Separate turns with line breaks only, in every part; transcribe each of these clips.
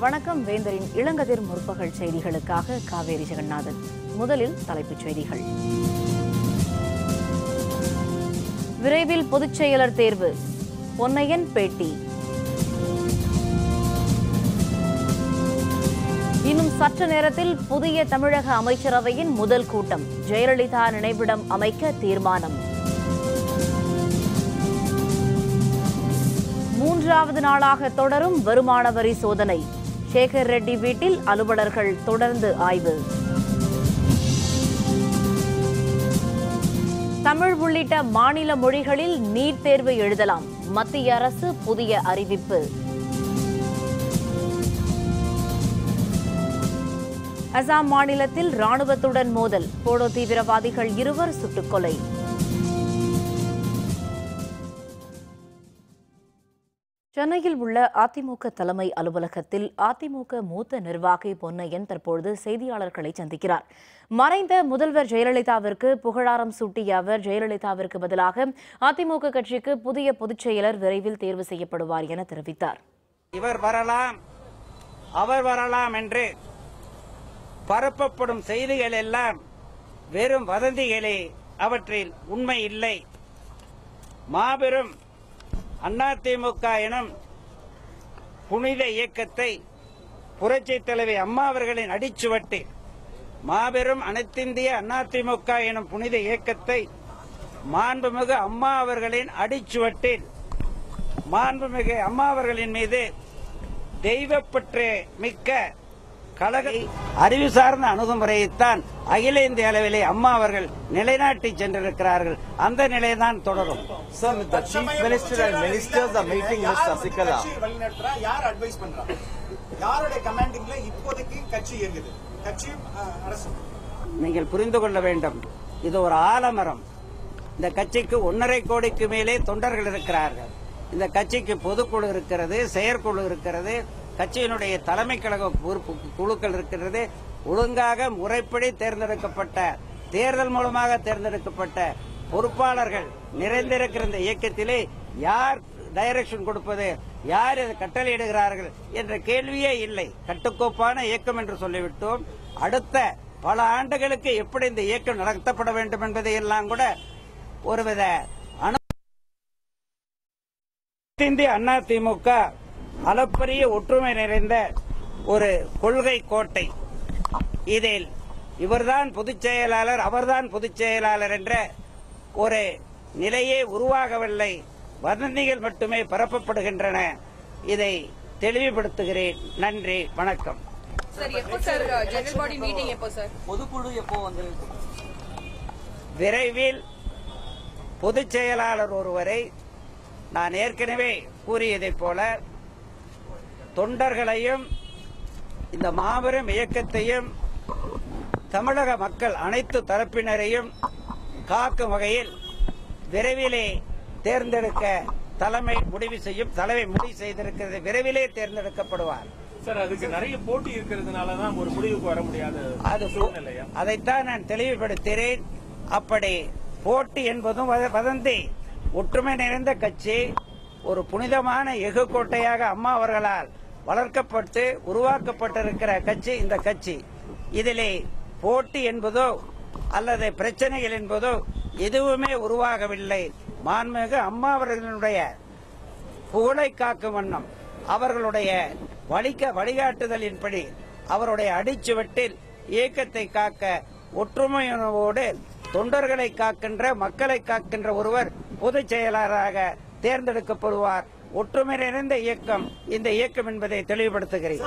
வணக்கம். வேந்தரின் இளங்கதிர் முற்பகல் செய்திகளுக்காக காவேரி ஜெகநாதன். முதலில் தலைப்புச் செய்திகள். விரைவில் பொதுச் செயலர் தேர்வு, பொன்னையன் பேட்டி. இன்னும் சற்று நேரத்தில் புதிய தமிழக அமைச்சரவையின் முதல் கூட்டம், ஜெயலலிதா நினைவிடம் அமைக்க தீர்மானம். மூன்றாவது நாளாக தொடரும் வருமான வரி சோதனை, சேகர் ரெட்டி வீட்டில் அலுவலர்கள் தொடர்ந்து ஆய்வு. தமிழ் உள்ளிட்ட மாநில மொழிகளில் நீட் தேர்வு எழுதலாம், மத்திய அரசு புதிய அறிவிப்பு. அசாம் மாநிலத்தில் ராணுவத்துடன் மோதல், போடோ தீவிரவாதிகள் 2 சுட்டுக்கொலை. சென்னையில் உள்ள அதிமுக தலைமை அலுவலகத்தில் அதிமுக மூத்த நிர்வாகி பொன்னையன் தற்பொழுது செய்தியாளர்களை சந்திக்கிறார். மறைந்த முதல்வர் ஜெயலலிதாவிற்கு புகழாரம் சூட்டிய அவர், ஜெயலலிதாவிற்கு பதிலாக அதிமுக கட்சிக்கு புதிய பொதுச் செயலர் விரைவில் தேர்வு செய்யப்படுவார் என தெரிவித்தார்.
இவர் வரலாம், அவர் வரலாம் என்று பரப்பப்படும் செய்திகள் எல்லாம் வெறும் வதந்திகளே, அவற்றில் உண்மை இல்லை. மாபெரும் அதிமுக எனும் புனித இயக்கத்தை புரட்சித் தலைவி அம்மா அவர்களின் அடிச்சுவட்டில், மாபெரும் அனைத்திந்திய அதிமுக எனும் புனித இயக்கத்தை மாண்புமிகு அம்மா அவர்களின் அடிச்சுவட்டில், மாண்புமிகு அம்மா அவர்களின் மீது தெய்வப்பற்று மிக்க கழக அறிவு சார்ந்த அணுகுமுறையைத்தான் அகில இந்திய அளவிலே அம்மா அவர்கள் நிலைநாட்டி சென்றிருக்கிறார்கள். அந்த நிலைதான் தொடரும். நீங்கள் புரிந்து கொள்ள வேண்டும், இது ஒரு ஆலமரம். இந்த கட்சிக்கு 1.5 கோடிக்கு மேலே தொண்டர்கள் இருக்கிறார்கள். இந்த கட்சிக்கு பொதுக்குழு இருக்கிறது, செயற்குழு இருக்கிறது, கட்சியினுடைய தலைமை கழக குழுக்கள் இருக்கிறது. ஒழுங்காக முறைப்படி தேர்ந்தெடுக்கப்பட்ட, தேர்தல் மூலமாக தேர்ந்தெடுக்கப்பட்ட பொறுப்பாளர்கள் நிறைந்திருக்கிற இந்த இயக்கத்திலே யார் டைரக்ஷன் கொடுப்பது, யார் இதை கட்டளையிடுகிறார்கள் என்ற கேள்வியே இல்லை. கட்டுக்கோப்பான இயக்கம் என்று சொல்லிவிட்டோம். அடுத்த பல ஆண்டுகளுக்கு எப்படி இந்த இயக்கம் நடத்தப்பட வேண்டும் என்பதையெல்லாம் கூட ஒருவித இந்திய அதிமுக அளப்பரிய ஒற்றுமை நிறைந்த ஒரு கொள்கை கோட்டை. இதில் இவர்தான் பொதுச் செயலாளர், அவர்தான் பொதுச் செயலாளர் என்ற ஒரு நிலையே உருவாகவில்லை. வதந்திகள் மட்டுமே பரப்பப்படுகின்றன. இதை தெளிவுபடுத்துகிறேன். நன்றி, வணக்கம். விரைவில் பொதுச் செயலாளர் ஒருவரை, நான் ஏற்கனவே கூறியதைப் போல, தொண்டர்களையும் இந்த மாபெரும் இயக்கத்தையும் தமிழக மக்கள் அனைத்து தரப்பினரையும் காக்கும் வகையில் விரைவிலே தேர்ந்தெடுக்க தலைமை முடிவு செய்திருக்கிறது. விரைவிலே தேர்ந்தெடுக்கப்படுவார்.
சார், அதுக்கு நிறைய போட்டி இருக்கிறதுனாலதான் ஒரு முடிவுக்கு வர முடியாது.
அதைத்தான் நான் தெளிவுபடுத்துகிறேன். அப்படி போட்டி என்பதும் வதந்தி. ஒற்றுமை நிறைந்த கட்சி, ஒரு புனிதமான எஃகு கோட்டையாக அம்மா அவர்களால் வளர்க்கப்பட்டு உருவாக்கப்பட்டிருக்கிற கட்சி இந்த கட்சி. இதிலே போட்டி என்பதோ அல்லது பிரச்சனைகள் என்பதோ எதுவுமே உருவாகவில்லை. மாண்புமிகு அம்மா அவர்களுடைய புகழை காக்கும் வண்ணம், அவர்களுடைய வழிகாட்டுதலின்படி, அவருடைய அடிச்சுவட்டில் இயக்கத்தை காக்க ஒற்றுமையோடு தொண்டர்களை காக்கின்ற, மக்களை காக்கின்ற ஒருவர் பொதுச் செயலாளராக தேர்ந்தெடுக்கப்படுவார். ஒற்றுமை நிறைந்த இயக்கம் இந்த இயக்கம் என்பதை தெளிவுபடுத்துகிறேன்.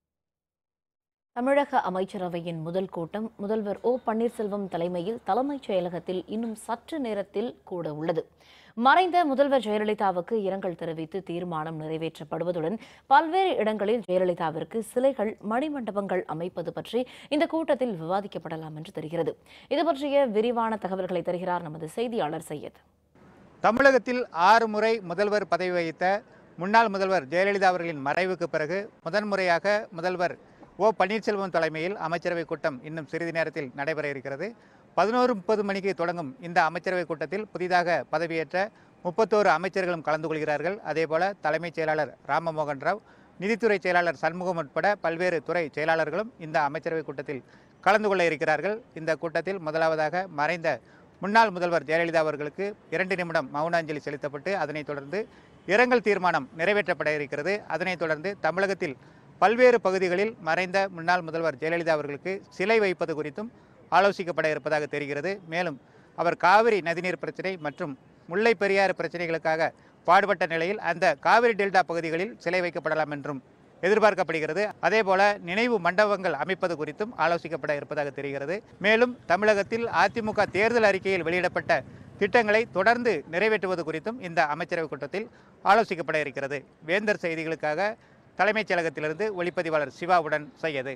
தமிழக அமைச்சரவையின் முதல் கூட்டம் முதல்வர் ஓ பன்னீர்செல்வம் தலைமையில் தலைமைச் செயலகத்தில் இன்னும் சற்று நேரத்தில் கூட உள்ளது. மறைந்த முதல்வர் ஜெயலலிதாவுக்கு இரங்கல் தெரிவித்து தீர்மானம் நிறைவேற்றப்படுவதுடன் பல்வேறு இடங்களில் ஜெயலலிதாவிற்கு சிலைகள், மணிமண்டபங்கள் அமைப்பது பற்றி இந்த கூட்டத்தில் விவாதிக்கப்படலாம் என்று தெரிகிறது. இது பற்றிய விரிவான தகவல்களை தருகிறார் நமது செய்தியாளர் சையத்.
தமிழகத்தில் 6 முறை முதல்வர் பதவி வகித்த முன்னாள் முதல்வர் ஜெயலலிதா அவர்களின் மறைவுக்கு பிறகு முதன்முறையாக முதல்வர் ஓ பன்னீர்செல்வம் தலைமையில் அமைச்சரவை கூட்டம் இன்னும் சிறிது நேரத்தில் நடைபெற இருக்கிறது. 11:30 மணிக்கு தொடங்கும் இந்த அமைச்சரவை கூட்டத்தில் புதிதாக பதவியேற்ற 31 அமைச்சர்களும் கலந்து கொள்கிறார்கள். அதேபோல தலைமைச் செயலாளர் ராமமோகன் ராவ், நிதித்துறை செயலாளர் சண்முகம் உட்பட பல்வேறு துறை செயலாளர்களும் இந்த அமைச்சரவை கூட்டத்தில் கலந்து கொள்ள இருக்கிறார்கள். இந்த கூட்டத்தில் முதலாவதாக மறைந்த முன்னாள் முதல்வர் ஜெயலலிதா அவர்களுக்கு 2 நிமிடம் மௌன அஞ்சலி செலுத்தப்பட்டு அதனைத் தொடர்ந்து இரங்கல் தீர்மானம் நிறைவேற்றப்பட இருக்கிறது. அதனைத் தொடர்ந்து தமிழகத்தில் பல்வேறு பகுதிகளில் மறைந்த முன்னாள் முதல்வர் ஜெயலலிதா அவர்களுக்கு சிலை வைப்பது குறித்தும் ஆலோசிக்கப்பட இருப்பதாக தெரிகிறது. மேலும் அவர் காவிரி நதிநீர் பிரச்சினை மற்றும் முல்லை பெரியாறு பிரச்சனைகளுக்காக பாடுபட்ட நிலையில் அந்த காவிரி டெல்டா பகுதிகளில் சிலை வைக்கப்படலாம் என்றும் எதிர்பார்க்கப்படுகிறது. அதேபோல நினைவு மண்டபங்கள் அமைப்பது குறித்தும் ஆலோசிக்கப்பட இருப்பதாக தெரிகிறது. மேலும் தமிழகத்தில் அதிமுக தேர்தல் அறிக்கையில் வெளியிடப்பட்ட திட்டங்களை தொடர்ந்து நிறைவேற்றுவது குறித்தும் இந்த அமைச்சரவை கூட்டத்தில் ஆலோசிக்கப்பட இருக்கிறது. வேந்தர் செய்திகளுக்காக தலைமைச் செயலகத்திலிருந்து ஒளிப்பதிவாளர் சிவாவுடன் சையது.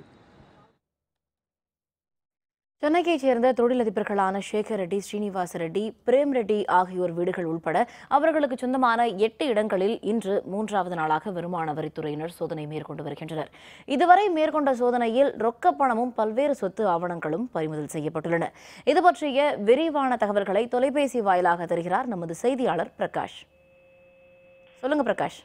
சென்னையைச் சேர்ந்த தொழிலதிபர்களான சேகர் ரெட்டி, ஸ்ரீனிவாச ரெட்டி, பிரேம் ரெட்டி ஆகியோர் வீடுகள் உட்பட அவர்களுக்கு சொந்தமான 8 இடங்களில் இன்று 3வது நாளாக வருமான வரித்துறையினர் சோதனை மேற்கொண்டு வருகின்றனர். இதுவரை மேற்கொண்ட சோதனையில் ரொக்க பணமும் பல்வேறு சொத்து ஆவணங்களும் பறிமுதல் செய்யப்பட்டுள்ளன. இது பற்றிய விரிவான தகவல்களை தொலைபேசி வாயிலாக தருகிறார் நமது செய்தியாளர் பிரகாஷ். சொல்லுங்க பிரகாஷ்.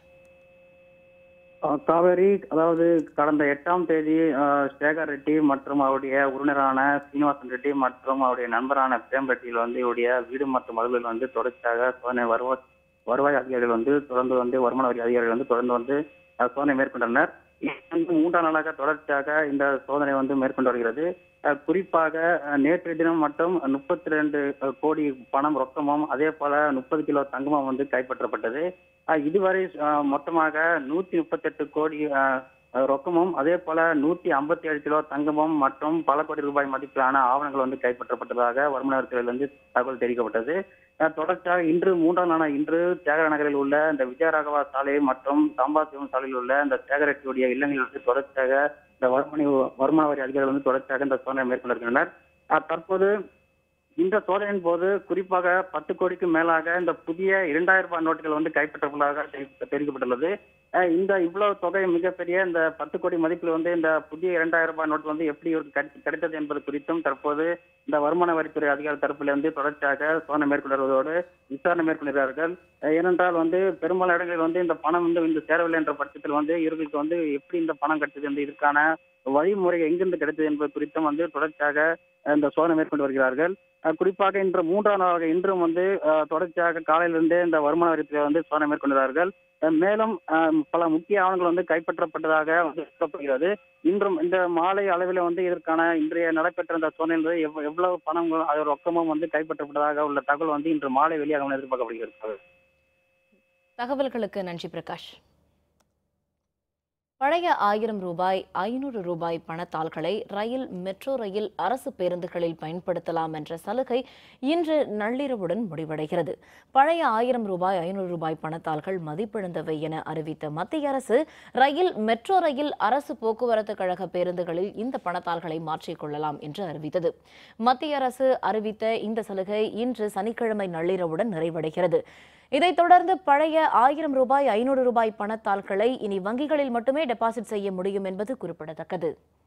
காவேரி, அதாவது கடந்த 8ஆம் தேதி சேகர் ரெட்டி மற்றும் அவருடைய உறவினரான சீனிவாசன் ரெட்டி மற்றும் அவருடைய நண்பரான பிரேம் ரெட்டியில் இவருடைய வீடு மற்றும் மதுவில் தொடர்ச்சியாக சோதனை வருவாய் அதிகாரிகள் தொடர்ந்து வருமான வரி அதிகாரிகள் தொடர்ந்து சோதனை மேற்கொண்டனர். 3ஆம் நாளாக தொடர்ச்சியாக இந்த சோதனை மேற்கொண்டு வருகிறது. குறிப்பாக நேற்று தினம் மட்டும் 32 கோடி பணம் ரொக்கமும் அதே போல 30 கிலோ தங்கமும் கைப்பற்றப்பட்டது. இதுவரை மொத்தமாக 138 கோடி ரொக்கமும் அதே போல 157 கிலோ தங்கமும் மற்றும் பல கோடி ரூபாய் மதிப்பிலான ஆவணங்கள் கைப்பற்றப்பட்டதாக வருமான வரித்துறையிலிருந்து தகவல் தெரிவிக்கப்பட்டது. தொடர்ச்சியாக இன்று 3ஆம் நாளான இன்று தியாகராய நகரில் உள்ள இந்த விஜயராகவா சாலை மற்றும் சாம்பாசிவம் சாலையில் உள்ள இந்த சேகர் ரெட்டியுடைய இல்லங்களில் தொடர்ச்சியாக இந்த வருமான வரி அதிகாரிகள் தொடர்ச்சியாக இந்த சோதனை மேற்கொண்டிருக்கின்றனர். தற்போது இந்த சோதனையின் போது குறிப்பாக 10 கோடிக்கு மேலாக இந்த புதிய 2000 ரூபாய் நோட்டுகள் கைப்பற்றப்பட்டதாக தெரிவிக்கப்பட்டுள்ளது. இந்த இவ்வளவு தொகை மிகப்பெரிய இந்த 10 கோடி மதிப்பில் இந்த புதிய 2000 ரூபாய் நோட்டு எப்படி இவருக்கு கிடைத்தது என்பது குறித்தும் தற்போது இந்த வருமான வரித்துறை அதிகாரி தரப்பிலிருந்து தொடர்ச்சியாக சோதனை மேற்கொள்வதோடு விசாரணை மேற்கொள்கிறார்கள். ஏனென்றால் பெரும்பாலான இடங்களில் இந்த பணம் இந்த சேரவில்லை என்ற பட்சத்தில் இவர்களுக்கு எப்படி இந்த பணம் கிடைத்தது, இதற்கான வழிமுறை எங்கிருந்து கிடைத்தது என்பது குறித்தும் தொடர்ச்சியாக இந்த சோதனை மேற்கொண்டு வருகிறார்கள். குறிப்பாக இன்று 3ஆம் நாளாக இன்றும் தொடர்ச்சியாக காலையிலிருந்தே இந்த வருமான வரித்துறை சோதனை மேற்கொண்டார்கள். மேலும் பல முக்கிய ஆவணங்கள் கைப்பற்றப்பட்டதாக சொல்லப்படுகிறது. இன்றும் இந்த மாலை அளவில் இதற்கான இன்றைய நடைபெற்ற இந்த சோதனையில் எவ்வளவு பணம் ரொக்கமும் கைப்பற்றப்பட்டதாக உள்ள தகவல் இன்று மாலை வெளியாகும் எதிர்பார்க்கப்படுகிறது.
தகவல்களுக்கு நன்றி பிரகாஷ். பழைய 1000 ரூபாய், 500 ரூபாய் பணத்தாள்களை மெட்ரோ ரயில் அரசு பேருந்துகளில் பயன்படுத்தலாம் என்ற சலுகை இன்று நள்ளிரவுடன் முடிவடைகிறது. பழைய 1000 ரூபாய், 500 ரூபாய் பணத்தாள்கள் மதிப்பிழந்தவை என அறிவித்த மத்திய அரசு மெட்ரோ ரயில் அரசு போக்குவரத்து கழக பேருந்துகளில் இந்த பணத்தாள்களை மாற்றிக்கொள்ளலாம் என்று அறிவித்தது. மத்திய அரசு அறிவித்த இந்த சலுகை இன்று சனிக்கிழமை நள்ளிரவுடன் நிறைவடைகிறது. இதைத் தொடர்ந்து பழைய 1000 ரூபாய், 500 ரூபாய் பணத்தாள்களை இனி வங்கிகளில் மட்டுமே டெபாசிட் செய்ய முடியும் என்பது குறிப்பிடத்தக்கது.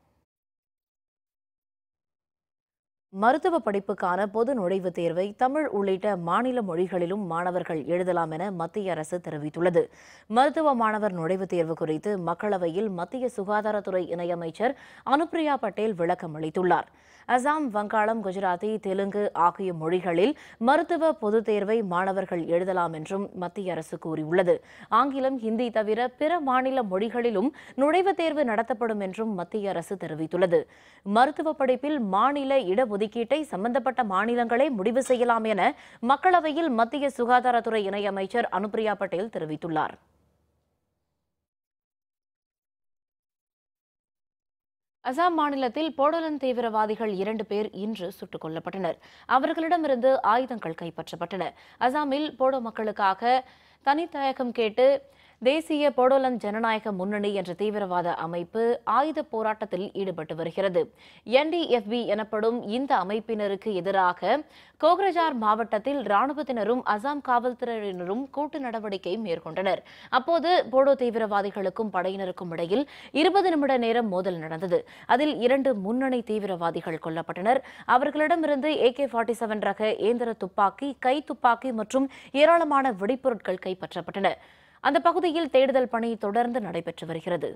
மருத்துவ படிப்புக்கான பொது நுழைவுத் தேர்வை தமிழ் உள்ளிட்ட மாநில மொழிகளிலும் மாணவர்கள் எழுதலாம் என மத்திய அரசு தெரிவித்துள்ளது. மருத்துவ மாணவர் நுழைவுத் தேர்வு குறித்து மக்களவையில் மத்திய சுகாதாரத்துறை இணையமைச்சர் அனுப்பிரியா பட்டேல் விளக்கம் அளித்துள்ளார். அசாம், வங்காளம், குஜராத்தி, தெலுங்கு ஆகிய மொழிகளில் மருத்துவ பொதுத் தேர்வை மாணவர்கள் எழுதலாம் என்றும் மத்திய அரசு கூறியுள்ளது. ஆங்கிலம், ஹிந்தி தவிர பிற மாநில மொழிகளிலும் நுழைவுத் தேர்வு நடத்தப்படும் என்றும் மத்திய அரசு தெரிவித்துள்ளது. மருத்துவ படிப்பில் மாநில இடஒதுக்கீட்டை சம்பந்தப்பட்ட மாநிலங்களே முடிவு செய்யலாம் என மக்களவையில் மத்திய சுகாதாரத்துறை இணையமைச்சர் அனுப்பிரியா பட்டேல் தெரிவித்துள்ளார். அசாம் மாநிலத்தில் போடோலந்து தீவிரவாதிகள் 2 பேர் இன்று சுட்டுக் கொல்லப்பட்டனர். அவர்களிடமிருந்து ஆயுதங்கள் கைப்பற்றப்பட்டன. அசாமில் போடோ மக்களுக்காக தனித்தயக்கம் கேட்டு தேசிய போடோலந்து ஜனநாயக முன்னணி என்ற தீவிரவாத அமைப்பு ஆயுத போராட்டத்தில் ஈடுபட்டு வருகிறது. NDFB எனப்படும் இந்த அமைப்பினருக்கு எதிராக கோக்ரஜார் மாவட்டத்தில் ராணுவத்தினரும் அசாம் காவல்துறையினரும் கூட்டு நடவடிக்கை மேற்கொண்டனர். அப்போது போடோ தீவிரவாதிகளுக்கும் படையினருக்கும் இடையில் 20 நிமிட நேரம் மோதல் நடந்தது. அதில் 2 முன்னணி தீவிரவாதிகள் கொல்லப்பட்டனர். அவர்களிடமிருந்து AK-47 ரக இயந்திர துப்பாக்கி, கை துப்பாக்கி மற்றும் ஏராளமான வெடிப்பொருட்கள் கைப்பற்றப்பட்டன. அந்த பகுதியில் தேடுதல் பணி தொடர்ந்து நடைபெற்று வருகிறது.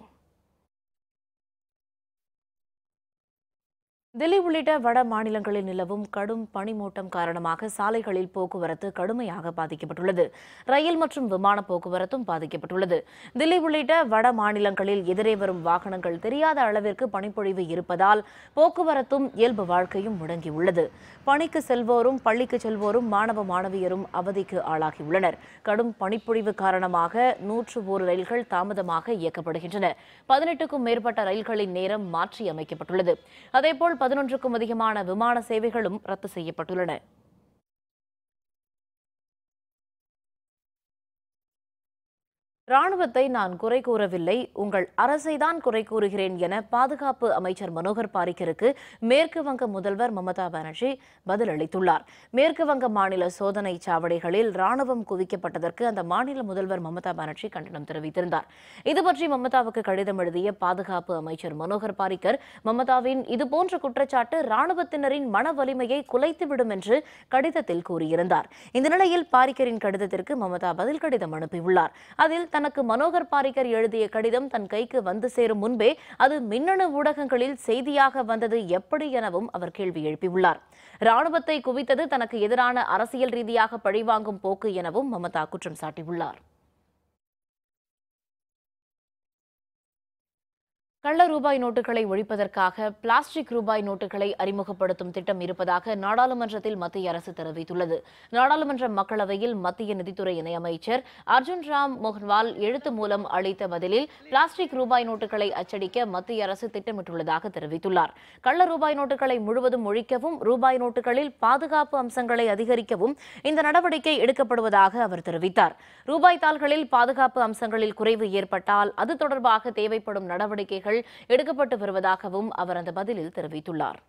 தில்லி உள்ளிட்ட வட மாநிலங்களில் நிலவும் கடும் பனிமூட்டம் காரணமாக சாலைகளில் போக்குவரத்து கடுமையாக பாதிக்கப்பட்டுள்ளது. ரயில் மற்றும் விமான போக்குவரத்தும் பாதிக்கப்பட்டுள்ளது. தில்லி உள்ளிட்ட வட மாநிலங்களில் எதிரே வரும் வாகனங்கள் தெரியாத அளவிற்கு பனிப்பொழிவு இருப்பதால் போக்குவரத்தும் இயல்பு வாழ்க்கையும் முடங்கியுள்ளது. பணிக்கு செல்வோரும் பள்ளிக்கு செல்வோரும் மாணவ மாணவியரும் அவதிக்கு ஆளாகியுள்ளனர். கடும் பனிப்பொழிவு காரணமாக 101 ரயில்கள் தாமதமாக இயக்கப்படுகின்றன. 18க்கும் மேற்பட்ட ரயில்களின் நேரம் மாற்றி அமைக்கப்பட்டுள்ளது. அதேபோல் 11க்கும் அதிகமான விமான சேவைகளும் ரத்து செய்யப்பட்டுள்ளன. ராணுவத்தை நான் குறை கூறவில்லை, உங்கள் அரசைதான் குறை கூறுகிறேன் என பாதுகாப்பு அமைச்சர் மனோகர் பாரிக்கருக்கு மேற்கு வங்க முதல்வர் மமதா பானர்ஜி பதிலளித்துள்ளார். மேற்கு வங்க மாநில சோதனை சாவடிகளில் ராணுவம் குவிக்கப்பட்டதற்கு அந்த மாநில முதல்வர் மமதா பானர்ஜி கண்டனம் தெரிவித்திருந்தார். இதுபற்றி மமதாவுக்கு கடிதம் எழுதிய பாதுகாப்பு அமைச்சர் மனோகர் பாரிக்கர், மமதாவின் இதுபோன்ற குற்றச்சாட்டு ராணுவத்தினரின் மன வலிமையை குலைத்துவிடும் என்று கடிதத்தில் கூறியிருந்தார். இந்த நிலையில் பாரிக்கரின் கடிதத்திற்கு மமதா பதில் கடிதம் அனுப்பியுள்ளார். அதில் தனக்கு மனோகர் பாரிக்கர் எழுதிய கடிதம் தன் கைக்கு வந்து சேரும் முன்பே அது மின்னணு ஊடகங்களில் செய்தியாக வந்தது எப்படி எனவும் அவர் கேள்வி எழுப்பியுள்ளார். ராணுவத்தை குவித்தது தனக்கு எதிரான அரசியல் ரீதியாக பழிவாங்கும் போக்கு எனவும் மமதா குற்றம் சாட்டியுள்ளார். கள்ள ரூபாய் நோட்டுகளை ஒழிப்பதற்காக பிளாஸ்டிக் ரூபாய் நோட்டுகளை அறிமுகப்படுத்தும் திட்டம் இருப்பதாக நாடாளுமன்றத்தில் மத்திய அரசு தெரிவித்துள்ளது. நாடாளுமன்ற மக்களவையில் மத்திய நிதித்துறை இணையமைச்சர் அர்ஜுன் ராம் மோகன்வால் எழுத்து மூலம் அளித்த பதிலில் பிளாஸ்டிக் ரூபாய் நோட்டுகளை அச்சடிக்க மத்திய அரசு திட்டமிட்டுள்ளதாக தெரிவித்துள்ளார். கள்ள ரூபாய் நோட்டுகளை முழுவதும் ஒழிக்கவும் ரூபாய் நோட்டுகளில் பாதுகாப்பு அம்சங்களை அதிகரிக்கவும் இந்த நடவடிக்கை எடுக்கப்படுவதாக அவர் தெரிவித்தார். ரூபாய் தாள்களில் பாதுகாப்பு அம்சங்களில் குறைவு ஏற்பட்டால் அது தொடர்பாக தேவைப்படும் நடவடிக்கைகள் எடுக்கப்பட்டு வருவதாகவும் அவர் அந்த பதிலில் தெரிவித்துள்ளார்.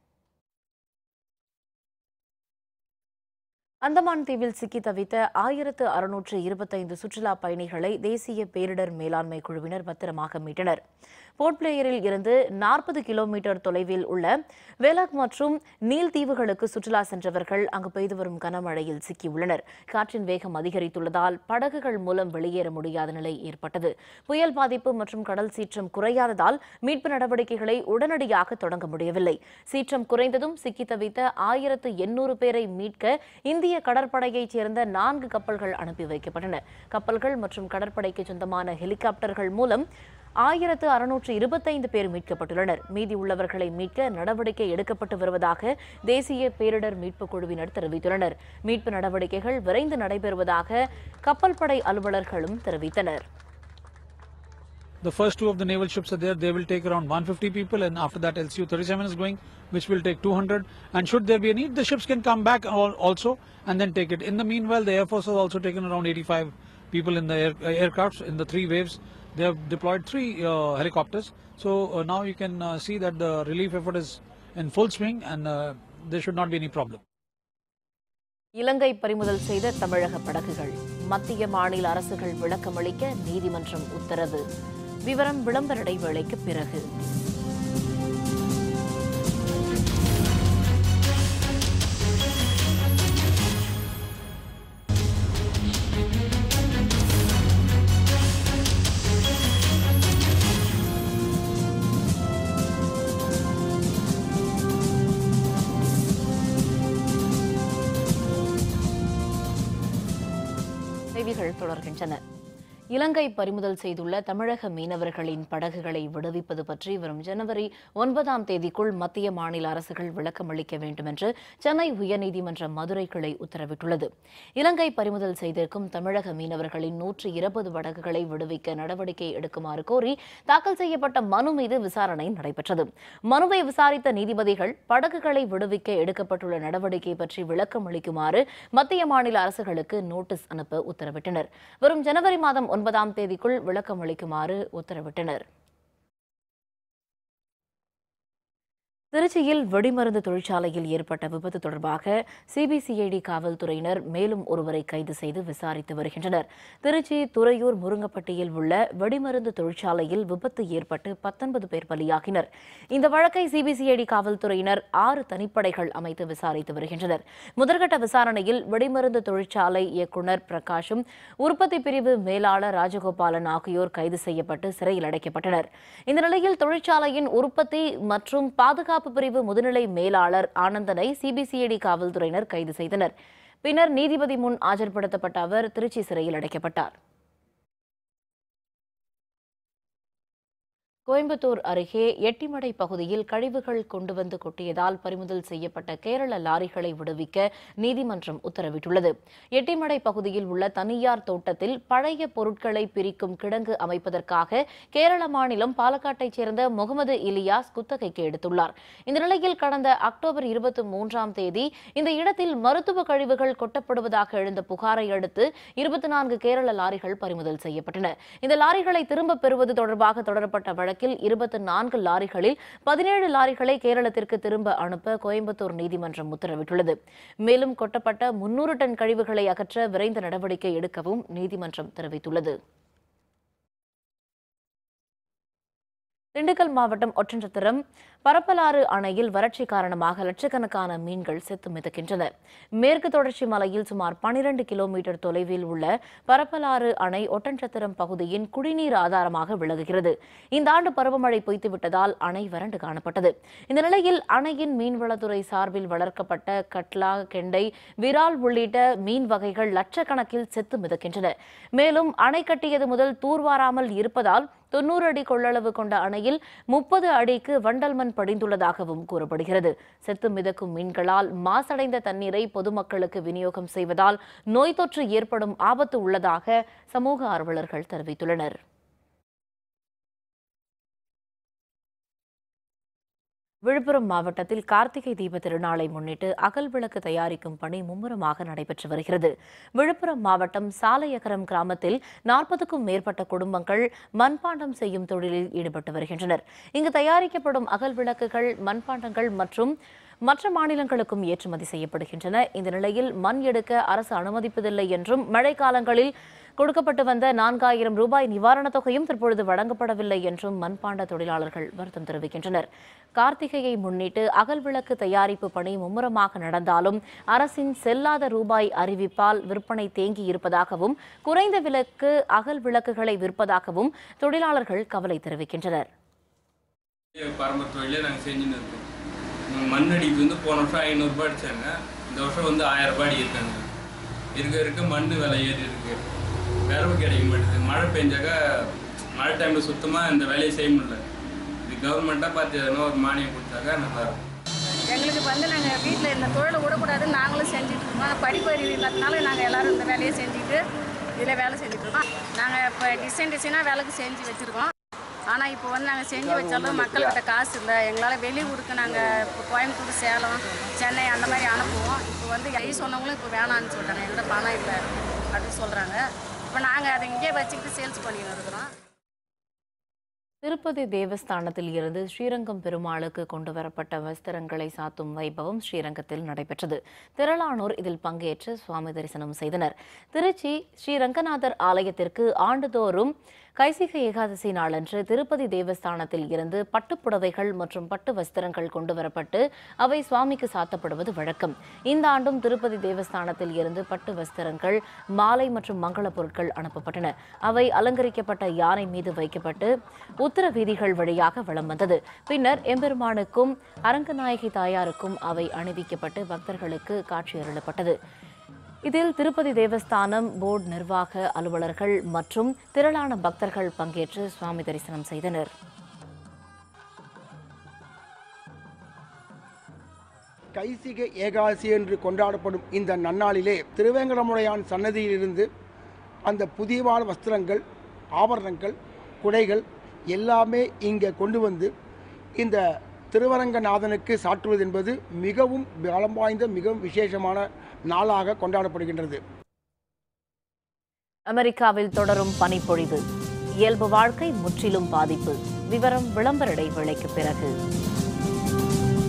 அந்தமான் தீவில் சிக்கி தவித்த 1625 சுற்றுலா பயணிகளை தேசிய பேரிடர் மேலாண்மை குழுவினர் பத்திரமாக மீட்டனர். போர்ட் பிளேயரில் இருந்து 40 கிலோமீட்டர் தொலைவில் உள்ள வேலாக் மற்றும் நீல் தீவுகளுக்கு சுற்றுலா சென்றவர்கள் அங்கு பெய்து வரும் கனமழையில் சிக்கியுள்ளனர். காற்றின் வேகம் அதிகரித்துள்ளதால் படகுகள் மூலம் வெளியேற முடியாத நிலை ஏற்பட்டது. புயல் பாதிப்பு மற்றும் கடல் சீற்றம் குறையாததால் மீட்பு நடவடிக்கைகளை உடனடியாக தொடங்க முடியவில்லை. சீற்றம் குறைந்ததும் சிக்கி தவித்த 1800 பேரை மீட்க இந்திய கடற்படையைச் சேர்ந்த 4 கப்பல்கள் அனுப்பி வைக்கப்பட்டன. கப்பல்கள் மற்றும் கடற்படைக்கு சொந்தமான ஹெலிகாப்டர்கள் மூலம் 1625 பேர் மீட்கப்பட்டுள்ளனர். மீதி உள்ளவர்களை மீட்க நடவடிக்கை எடுக்கப்பட்டு வருவதாக தேசிய பேரிடர் மீட்புக் குழுவினர் தெரிவித்துள்ளனர். மீட்பு நடவடிக்கைகள் விரைந்து நடைபெறுவதாக கப்பல் படை அலுவலர்களும் தெரிவித்தனர்.
The first two of the naval ships are there. They will take around 150 people, and after that LCU-37 is going, which will take 200. And should there be a need, the ships can come back also and then take it. In the meanwhile, the Air Force has also taken around 85 people in the aircrafts in the 3 waves. They have deployed 3 helicopters. So now you can see that the relief effort is in full swing, and there should not be any problem.
இலங்கை பறிமுதல் செய்த தமிழக படகுகள் மத்திய மாநில அரசுகள் விளக்கமளிக்க நீதிமன்றம் உத்தரவு. விவரம் விளம்பர இடைவேளைக்கு பிறகு. செய்திகள் தொடர்கின்றன. இலங்கை பறிமுதல் செய்துள்ள தமிழக மீனவர்களின் படகுகளை விடுவிப்பது பற்றி வரும் ஜனவரி 9ஆம் தேதிக்குள் மத்திய மாநில அரசுகள் விளக்கமளிக்க வேண்டும் என்று சென்னை உயர்நீதிமன்ற மதுரை கிளை உத்தரவிட்டுள்ளது. இலங்கை பறிமுதல் செய்திருக்கும் தமிழக மீனவர்களின் 120 படகுகளை விடுவிக்க நடவடிக்கை எடுக்குமாறு கோரி தாக்கல் செய்யப்பட்ட மனு மீது விசாரணை நடைபெற்றது. மனுவை விசாரித்த நீதிபதிகள் படகுகளை விடுவிக்க எடுக்கப்பட்டுள்ள நடவடிக்கை பற்றி விளக்கம் அளிக்குமாறு மத்திய மாநில அரசுகளுக்கு நோட்டீஸ் அனுப்ப உத்தரவிட்டனர். வரும் ஜனவரி மாதம் 9ஆம் தேதிக்குள் விளக்கம் அளிக்குமாறு உத்தரவிட்டனர். திருச்சியில் வெடிமருந்து தொழிற்சாலையில் ஏற்பட்ட விபத்து தொடர்பாக சிபிசிஐடி காவல்துறையினர் மேலும் ஒருவரை கைது செய்து விசாரித்து வருகின்றனர். திருச்சி துறையூர் முருங்கப்பட்டியில் உள்ள வெடிமருந்து தொழிற்சாலையில் விபத்து ஏற்பட்டு 19 பேர் பலியாகினர். இந்த வழக்கை சிபிசிஐடி காவல்துறையினர் 6 தனிப்படைகள் அமைத்து விசாரித்து வருகின்றனர். முதற்கட்ட விசாரணையில் வெடிமருந்து தொழிற்சாலை இயக்குநர் பிரகாஷும் உற்பத்தி பிரிவு மேலாளர் ராஜகோபாலன் ஆகியோர் கைது செய்யப்பட்டு சிறையில் அடைக்கப்பட்டனர். இந்த நிலையில் தொழிற்சாலையின் உற்பத்தி மற்றும் பாதுகாப்பு பிரிவு முதுநிலை மேலாளர் ஆனந்தனை சிபிசிஐடி காவல்துறையினர் கைது செய்தனர். பின்னர் நீதிபதி முன் ஆஜர்படுத்தப்பட்ட அவர் திருச்சி சிறையில் அடைக்கப்பட்டார். கோயம்புத்தூர் அருகே எட்டிமடை பகுதியில் கழிவுகள் கொண்டு வந்து கொட்டியதால் பறிமுதல் செய்யப்பட்ட கேரள லாரிகளை விடுவிக்க நீதிமன்றம் உத்தரவிட்டுள்ளது. எட்டிமடை பகுதியில் உள்ள தனியார் தோட்டத்தில் பழைய பொருட்களை பிரிக்கும் கிடங்கு அமைப்பதற்காக கேரள மாநிலம் பாலக்காட்டைச் சேர்ந்த முகமது இலியாஸ் குத்தகைக்கு எடுத்துள்ளார். இந்த நிலையில் கடந்த அக்டோபர் 23ஆம் தேதி இந்த இடத்தில் மருத்துவ கழிவுகள் கொட்டப்படுவதாக எழுந்த புகாரை அடுத்து 24 கேரள லாரிகள் பறிமுதல் செய்யப்பட்டன. இந்த லாரிகளை திரும்பப் பெறுவது தொடர்பாக தொடரப்பட்ட வழக்கில் 24 லாரிகளில் 17 லாரிகளை கேரளத்திற்கு திரும்ப அனுப்ப கோயம்புத்தூர் நீதிமன்றம் உத்தரவிட்டுள்ளது. மேலும் கொட்டப்பட்ட 300 டன் கழிவுகளை அகற்ற விரைந்த நடவடிக்கை எடுக்கவும் நீதிமன்றம் தெரிவித்துள்ளது. திண்டுக்கல் மாவட்டம் ஒட்டன்சத்திரம் பரப்பலாறு அணையில் வறட்சி காரணமாக லட்சக்கணக்கான மீன்கள் செத்து மிதக்கின்றன. மேற்கு தொடர்ச்சி மலையில் சுமார் 12 கிலோமீட்டர் தொலைவில் உள்ள பரப்பலாறு அணை ஒட்டன்சத்திரம் பகுதியின் குடிநீர் ஆதாரமாக விளங்குகிறது. இந்த ஆண்டு பருவமழை பொய்த்துவிட்டதால் அணை வறண்டு காணப்பட்டது. இந்த நிலையில் அணையின் மீன்வளத்துறை சார்பில் வளர்க்கப்பட்ட கட்லா, கெண்டை, விரால் உள்ளிட்ட மீன் வகைகள் லட்சக்கணக்கில் செத்து மிதக்கின்றன. மேலும் அணை கட்டியது முதல் தூர்வாராமல் இருப்பதால் 90 அடி கொள்ளளவு கொண்ட அணையில் 30 அடிக்கு வண்டல் மண் படிந்துள்ளதாகவும் கூறப்படுகிறது. செத்து மிதக்கும் மீன்களால் மாசடைந்த தண்ணீரை பொதுமக்களுக்கு விநியோகம் செய்வதால் நோய் தொற்று ஏற்படும் ஆபத்து உள்ளதாக சமூக ஆர்வலர்கள் தெரிவித்துள்ளனர். விழுப்புரம் மாவட்டத்தில் கார்த்திகை தீப திருநாளை முன்னிட்டு அகல் விளக்கு தயாரிக்கும் பணி மும்முரமாக நடைபெற்று வருகிறது. விழுப்புரம் மாவட்டம் சாலையகரம் கிராமத்தில் 40க்கும் மேற்பட்ட குடும்பங்கள் மண்பாண்டம் செய்யும் தொழிலில் ஈடுபட்டு வருகின்றனர். இங்கு தயாரிக்கப்படும் அகல் விளக்குகள், மண்பாண்டங்கள் மற்றும் மற்ற மாநிலங்களுக்கும் ஏற்றுமதி செய்யப்படுகின்றன. இந்த நிலையில் மண் எடுக்க அரசு அனுமதிப்பதில்லை என்றும் மழைக்காலங்களில் கொடுக்கப்பட்டு வந்த 4000 ரூபாய் நிவாரணத் தொகையும் தற்பொழுது வழங்கப்படவில்லை என்றும் மண்பாண்ட தொழிலாளர்கள் வருத்தம் தெரிவிக்கின்றனர். கார்த்திகையை முன்னிட்டு அகல் விளக்கு தயாரிப்பு பணி மும்முரமாக நடந்தாலும் அரசின் செல்லாத ரூபாய் அறிவிப்பால் விற்பனை தேங்கி இருப்பதாகவும் குறைந்த விலைக்கு அகல் விளக்குகளை விற்பதாகவும் தொழிலாளர்கள் கவலை தெரிவிக்கின்றனர்.
மண்ணடிக்கு போன வருஷம் 500 ரூபாய் அடிச்சாங்க. இந்த வருஷம் 1000 ரூபாய் இருக்காங்க. இருக்க மண் விலை ஏறி இருக்கு. விரவு கிடைக்க மாட்டேது. மழை பெஞ்சாக்க மழை டைமில் சுத்தமாக இந்த வேலையை செய்ய முடியல. இது கவர்மெண்ட்டாக பார்த்து எதனா ஒரு மானியம் கொடுத்தாக்கா நல்லா இருக்கும்.
எங்களுக்கு நாங்கள் வீட்டில் இந்த தொழிலை விடக்கூடாதுன்னு நாங்களும் செஞ்சுட்டு இருக்கோம். படிப்பறிவு இல்லாதனால நாங்கள் எல்லோரும் இந்த வேலையை செஞ்சுட்டு இதில் வேலை செஞ்சுட்ருக்கோம். நாங்கள் இப்போ டிசைனாக வேலைக்கு செஞ்சு வச்சுருக்கோம். ஆனால் இப்போ நாங்கள் செஞ்சு வச்சாலும் மக்கள்கிட்ட காசு இல்லை. எங்களால் வெளியூருக்கு நாங்கள் இப்போ கோயம்புத்தூர், சேலம், சென்னை அந்த மாதிரி அனுப்புவோம். இப்போ கை சொன்னவங்களும் இப்போ வேணான்னு சொல்கிறாங்க. எங்கள்கிட்ட பணம் இல்லை அப்படின்னு சொல்கிறாங்க. இப்போ நாங்கள் அதை இங்கே வச்சுக்கிட்டு சேல்ஸ் பண்ணிட்டு இருக்கிறோம்.
திருப்பதி தேவஸ்தானத்தில் இருந்து ஸ்ரீரங்கம் பெருமாளுக்கு கொண்டு வரப்பட்ட வஸ்திரங்களை சாத்தும் வைபவம் ஸ்ரீரங்கத்தில் நடைபெற்றது. திரளானோர் இதில் பங்கேற்று சுவாமி தரிசனம் செய்தனர். திருச்சி ஸ்ரீரங்கநாதர் ஆலயத்திற்கு ஆண்டுதோறும் கைசிகை ஏகாதசி நாளன்று திருப்பதி தேவஸ்தானத்தில் இருந்து பட்டுப்புடவைகள் மற்றும் பட்டு வஸ்திரங்கள் கொண்டு வரப்பட்டு அவை சுவாமிக்கு சாத்தப்படுவது வழக்கம். இந்த ஆண்டும் திருப்பதி தேவஸ்தானத்தில் இருந்து பட்டு வஸ்திரங்கள், மாலை மற்றும் மங்கள பொருட்கள் அனுப்பப்பட்டன. அவை அலங்கரிக்கப்பட்ட யானை மீது வைக்கப்பட்டு உத்தர வீதிகள் வழியாக வலம் வந்தது. பின்னர் எம்பெருமானுக்கும் அரங்கநாயகி தாயாருக்கும் அவை அணிவிக்கப்பட்டு பக்தர்களுக்கு காட்சியருளப்பட்டது. இதில் திருப்பதி தேவஸ்தானம் போர்டு நிர்வாக அலுவலர்கள் மற்றும் திரளான பக்தர்கள் பங்கேற்று சுவாமி தரிசனம் செய்தனர்.
கைசிகை ஏகாதசி என்று கொண்டாடப்படும் இந்த நன்னாளிலே திருவேங்கடமுடையான் சன்னதியிலிருந்து அந்த புதியவான வஸ்திரங்கள், ஆபரணங்கள், குடைகள் எல்லாமே இங்கே கொண்டு வந்து இந்த திருவரங்கநாதனுக்கு சாற்றுவது என்பது மிகவும் பலம் வாய்ந்த, மிகவும் விசேஷமான நாளாக கொண்டாடப்படுகின்றது.
அமெரிக்காவில் தொடரும் பனிப்பொழிவு, இயல்பு வாழ்க்கை முற்றிலும் பாதிப்பு. விவரம் விளம்பர இடைவேளைக்கு பிறகு.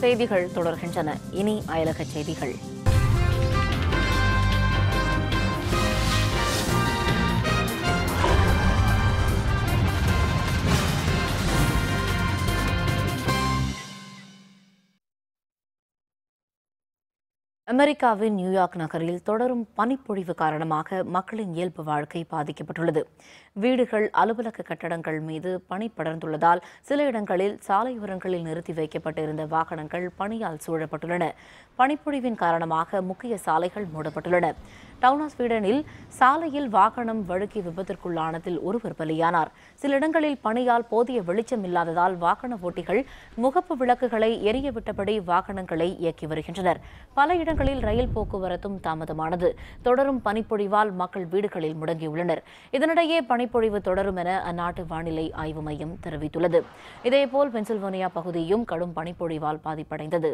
செய்திகள் தொடர்கின்றன. இனி அயலக செய்திகள். அமெரிக்காவின் நியூயார்க் நகரில் தொடரும் பனிப்பொழிவு காரணமாக மக்களின் இயல்பு வாழ்க்கை பாதிக்கப்பட்டுள்ளது. வீடுகள், அலுவலக கட்டடங்கள் மீது பனி படர்ந்துள்ளதால் சில இடங்களில் சாலையோரங்களில் நிறுத்தி வைக்கப்பட்டிருந்த வாகனங்கள் பனியால் சூழப்பட்டுள்ளன. பனிப்பொழிவின் காரணமாக முக்கிய சாலைகள் மூடப்பட்டுள்ளன. டவுன் ஆஃப் ஸ்வீடனில் சாலையில் வாகனம் வழுக்கி விபத்திற்குள்ளானதில் ஒருவர் பலியானார். சில இடங்களில் பனியால் போதிய வெளிச்சம் இல்லாததால் வாகன ஓட்டிகள் முகப்பு விளக்குகளை எரிய விட்டபடி வாகனங்களை இயக்கி வருகின்றனர். பல இடங்களில் ரயில் போக்குவரத்தும் தாமதமானது. தொடரும் பனிப்பொழிவால் மக்கள் வீடுகளில் முடங்கியுள்ளனர். இதனிடையே பனிப்பொழிவு தொடரும் என அந்நாட்டு வானிலை ஆய்வு மையம் தெரிவித்துள்ளது. இதேபோல் பென்சில்வேனியா பகுதியும் கடும் பனிப்பொழிவால் பாதிப்படைந்தது.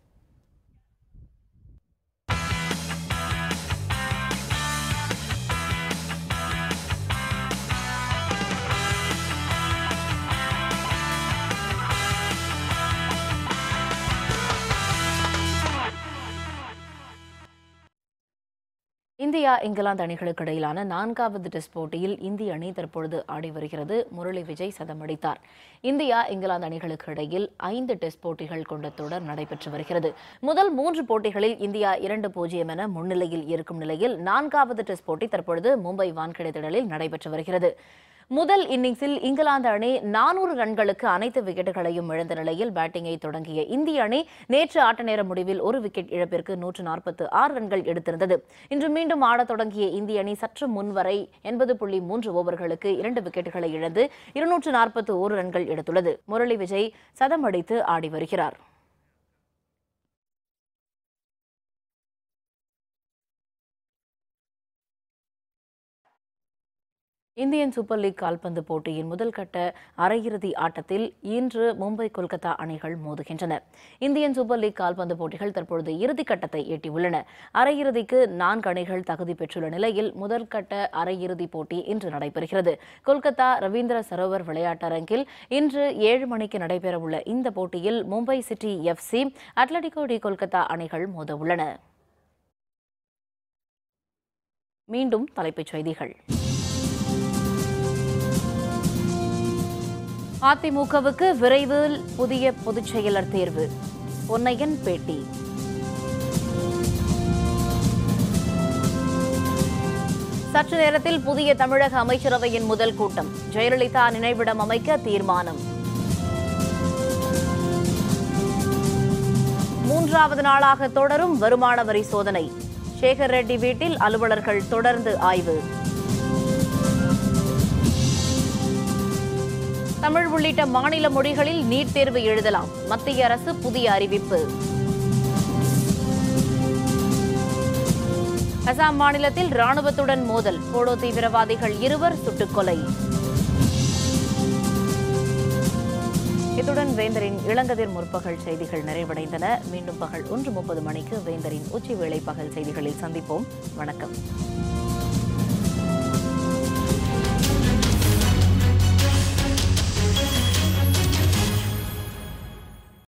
இந்தியா இங்கிலாந்து அணிகளுக்கு இடையிலான 4வது டெஸ்ட் போட்டியில் இந்திய அணி தற்பொழுது ஆடி வருகிறது. முரளி விஜய் சதம் அடித்தார். இந்தியா இங்கிலாந்து அணிகளுக்கு இடையில் 5 டெஸ்ட் போட்டிகள் கொண்ட தொடர் நடைபெற்று வருகிறது. முதல் 3 போட்டிகளில் இந்தியா 2-0 என முன்னிலையில் இருக்கும் நிலையில் 4வது டெஸ்ட் போட்டி தற்பொழுது மும்பை வான்கடை திடலில் நடைபெற்று வருகிறது. முதல் இன்னிங்ஸில் இங்கிலாந்து அணி 400 ரன்களுக்கு அனைத்து விக்கெட்டுகளையும் இழந்த நிலையில் பேட்டிங்கை தொடங்கிய இந்திய அணி நேற்று ஆட்ட நேர முடிவில் ஒரு விக்கெட் இழப்பிற்கு 146 ரன்கள் எடுத்திருந்தது. இன்று மீண்டும் ஆடத் தொடங்கிய இந்திய அணி சற்று முன்வரை 80.3 ஓவர்களுக்கு 2 விக்கெட்டுகளை இழந்து 241 ரன்கள் எடுத்துள்ளது. முரளி விஜய் சதம் அடித்து ஆடி வருகிறார். இந்தியன் சூப்பர் லீக் கால்பந்து போட்டியின் முதல் கட்ட அரையிறுதி ஆட்டத்தில் இன்று மும்பை கொல்கத்தா அணிகள் மோதுகின்றன. இந்தியன் சூப்பர் லீக் கால்பந்து போட்டிகள் தற்பொழுது இறுதிக்கட்டத்தை எட்டியுள்ளன. அரையிறுதிக்கு 4 அணிகள் தகுதி பெற்றுள்ள நிலையில் முதல் கட்ட அரையிறுதிப் போட்டி இன்று நடைபெறுகிறது. கொல்கத்தா ரவீந்திர சரோவர் விளையாட்டரங்கில் இன்று 7 மணிக்கு நடைபெறவுள்ள இந்த போட்டியில் Mumbai city FC, Atletico de Kolkata அணிகள் மோதவுள்ளன. மீண்டும் தலைப்புச் செய்திகள். அதிமுகவுக்கு விரைவில் புதிய பொதுச் செயலர் தேர்வு. பொன்னையன் பேட்டி. சற்று நேரத்தில் புதிய தமிழக அமைச்சரவையின் முதல் கூட்டம். ஜெயலலிதா நினைவிடம் அமைக்க தீர்மானம். 3வது நாளாக தொடரும் வருமான வரி சோதனை. சேகர் ரெட்டி வீட்டில் அலுவலர்கள் தொடர்ந்து ஆய்வு. தமிழ் உள்ளிட்ட மாநில மொழிகளில் நீட் தேர்வு எழுதலாம். மத்திய அரசு புதிய அறிவிப்பு. அசாம் மாநிலத்தில் ராணுவத்துடன் மோதல். போடோ தீவிரவாதிகள் 2 சுட்டுக்கொலை. இத்துடன் வேந்தரின் இளங்கதிர் முற்பகல் செய்திகள் நிறைவடைந்தன. மீண்டும் பகல் 1:30 மணிக்கு வேந்தரின் உச்சிவேளை பகல் செய்திகளில் சந்திப்போம். வணக்கம்.